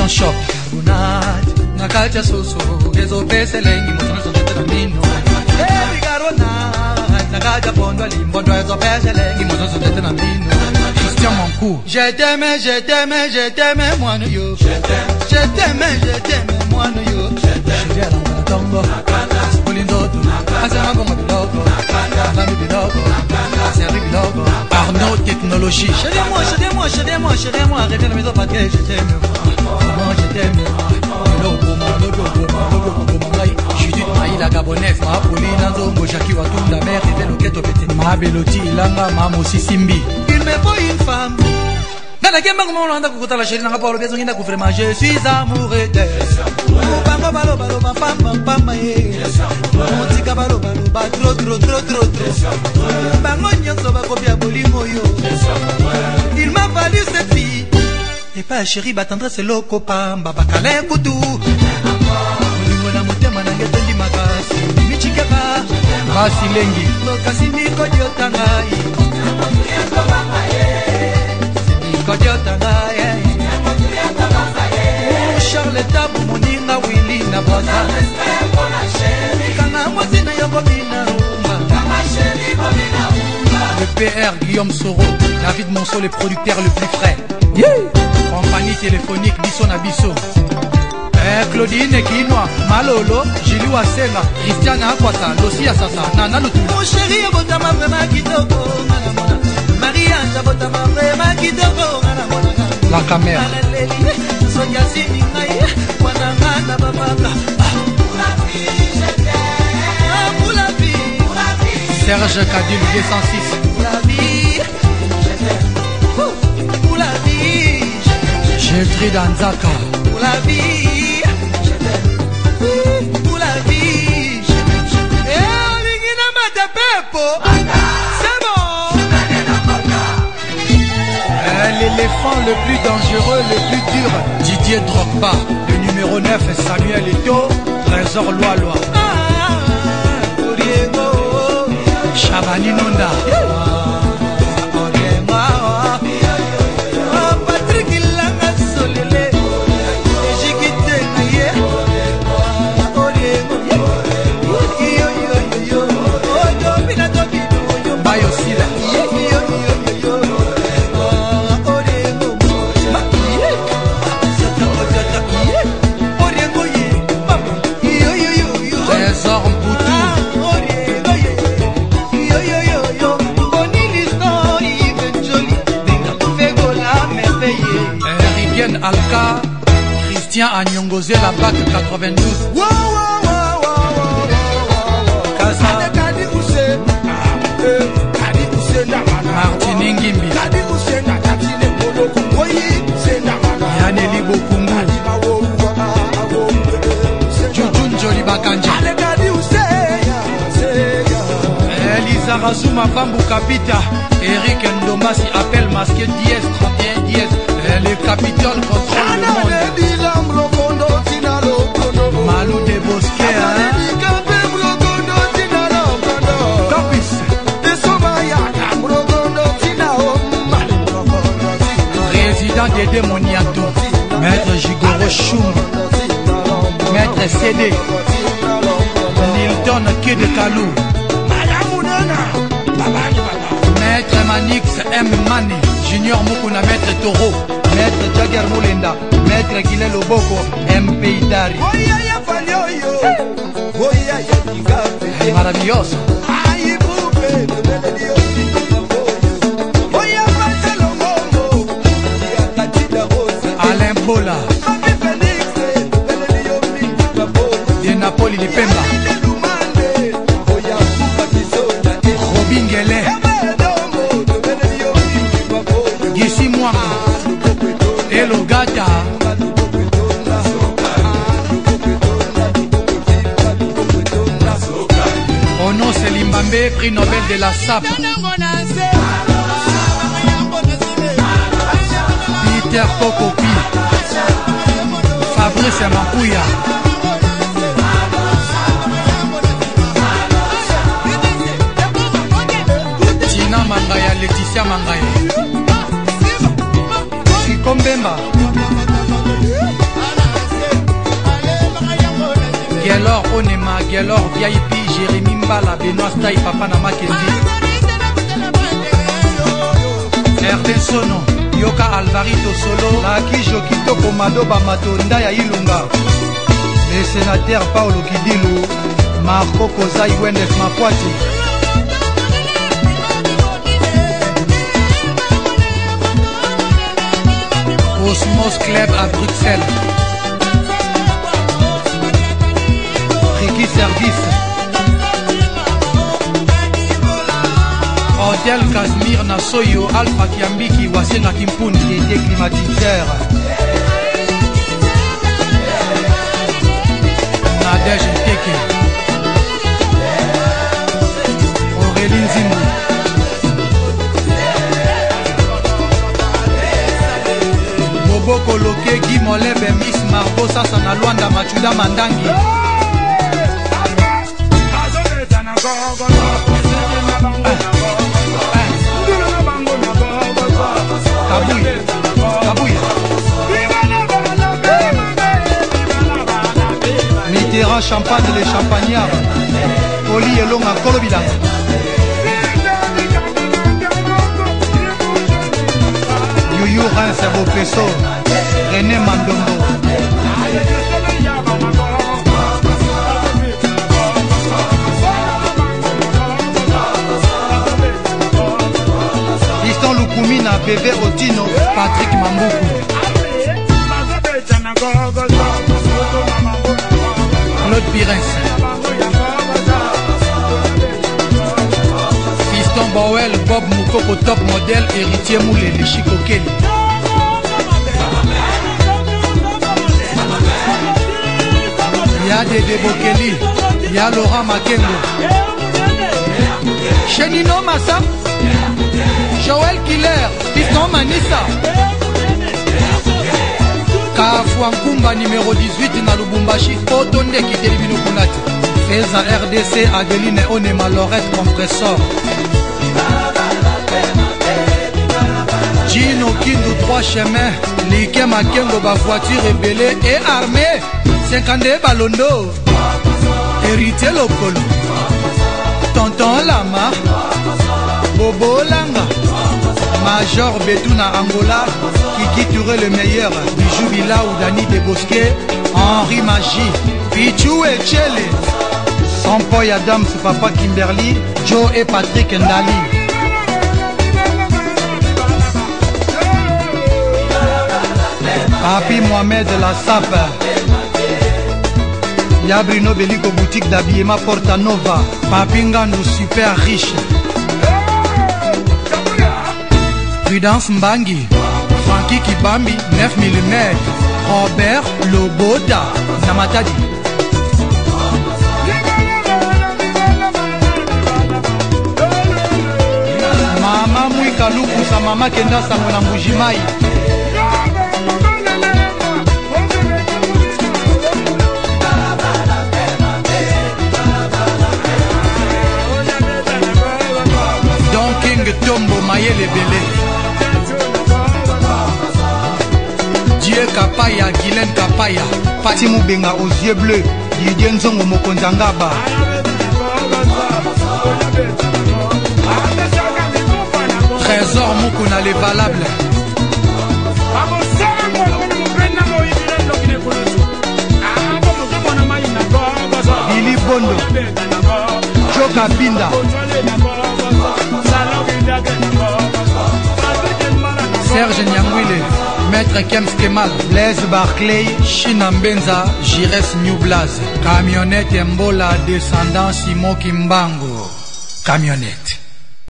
shop carbonate ngakacha susu gezo pese lengi mozo tete mino carbonate ngakacha pondo limbondo gezo pese lengi mozo tete mino Christian Mankou je t'aime moi no yo je t'aime moi no yo je la tongo Polindoto asema como biloko asema biloko asema biloko Arnaud technologie chez moi arrêtez la maison parce que je t'aime moi je t'aime Judith Maïla Gabonaise ma Paulina Nzongo Jackie Watunda mère et Loketo Pete ma Beloti Ilanga ma Mosi Simbi il me faut une femme Nana kemba kuma olanda kukuta la chérie nanga Paulo bezo nginda kufrema je suis amoureux d'elle Bango balo balo pam pam Mutika balo balo ba tro Bango nyonso ba kopia bolingo yo Il m'a fallu cette fille Et pas chérie ba tendresse c'est loko pamba ba kale kutu Bolingo na motema na ngeto ndi makasi Michikeba Basi lengi Lokasi niko diotangai Charles Tabu Moninga Willy na Boza Kana Mozina Yobobina Le PR Guillaume Soro David Monceau le producteur le plus frais Compagnie téléphonique Bisso na Bisso Claudine Kinoa Malolo Julie Wasenga Christiane Akwata Losia Sasa Nana Lutu Mon chéri Botama vraiment kitoko Maria Botama vraiment kitoko La caméra Sonia Siningaï Wanangana Babaka Pour la vie Serge Kadil 206 Pour la vie Pour la vie Geltrude Anzaka Pour la vie Pour la vie Et Lingina Matapepo C'est bon L'éléphant le plus dangereux, le plus dur Didier Drogba, le numéro 9 Samuel Eto'o, Trésor Loa Chabani Nonda Patrick Ilanga Solele Ejikite Naye Bayosila Alka, Christian Agnongozé, la BAC 92. Martin Ngimbi, Yaneli Bokungu, Jujun Joli Bakanja, Elisa Razuma Bambu Kapita, Eric Ndomasi appelle masqué 10 31 10. Le capitaine contrôle le monde. Malou de Bosquet Président de Demoniato Maître Jigoro Choum Maître CD Nilton Kid Kalou Maître Manix M. Mani Junior Mukuna Maître Toro Maître Jagger Moulenda, Maître Guilel Oboko, MP Idari. Maravilloso. Alain Bola. De Napoli de Pemba. Robin Guelet. Gissi Mwanga. Hello Gata Ono Selimbambe, prix Nobel de la SAP Peter Kokopi Fabrice Makuya Tina Mangaya, Laetitia Mangaya Kombemba Gelor Onema, Gelor VIP, Jérémy Mbala, Benoît Stay, Papa Namakendi, Erden Sono, Yoka Alvarito Solo, Laki Jokito Komado Bamatonda ya Ilunga, le sénateur Paolo Kidilou, Marco Kozai Wendes Makwati, Osmos Club à Bruxelles, Ricky Service, Hôtel Casimir Nasoyo, Alpha Kiambiki, Wasenga Kimpuni, qui était climatiseur, Nadège Keke, Aurélie Nzimou, Bobo Koloke, Guy Molebe, Miss Margot, Sasa na Luanda, Machuda Mandangi, Mitterrand Champagne les Champagnards, Oli Elonga Kolobila, Youyou Reims Bopesso, René Mandombo, Fiston Lukumina, Bébé Otino, Patrick Mambuku, Claude Pirens, Fiston Bowell, Bob Moukoko, top modèle, héritier Moulé, les Chico Kelly, Y'a Dédé Bokeli, Y'a Laurent Makengo, Chenino Massa, Joël Killer, Fiston Manissa, Kafuankumba numéro 18 na Lubumbashi, Otonde qui télévino Kunati, Feza RDC, Adeline Onema, Lorette Compressor, Gino Kindu 3 chemins, Like Makengo, ba voiture ébélée et armée, 52 Balondo, Héritier Lokolo, Tonton Lama, Bobo Langa, Major Betuna Angola, Kiki Touré le meilleur, Bijou Bila ou Dani Desbosquets, Henri Magie, Pichou et Tchele, Sampoy Adams, Papa Kimberly, Joe et Patrick Ndali, Papi Mohamed La Sape, Y'a Bruno Belico boutique d'habillement Porta Nova, Papi Ngandou super riche, Prudence Mbangi, Frankie Kibambi 9 mm, Robert Loboda Namatadi, Mama Mwika Luku sa mama Kenda Sango na Mbujimai, Don King Tombo Mayele Belé, Dieu Kapaya, Guylaine Kapaya, Pati Moubenga aux yeux bleus, Didier Nzongo Mokonzangaba, Trésor Mukuna les valables, Billy Bondo, Joka Binda, Serge Nyangwile, Maître Kems Kemal, Blaise Barclay, China Mbenza, Jires New Blaze, Camionnette Mbola, descendant Simo Kimbango, Camionnette.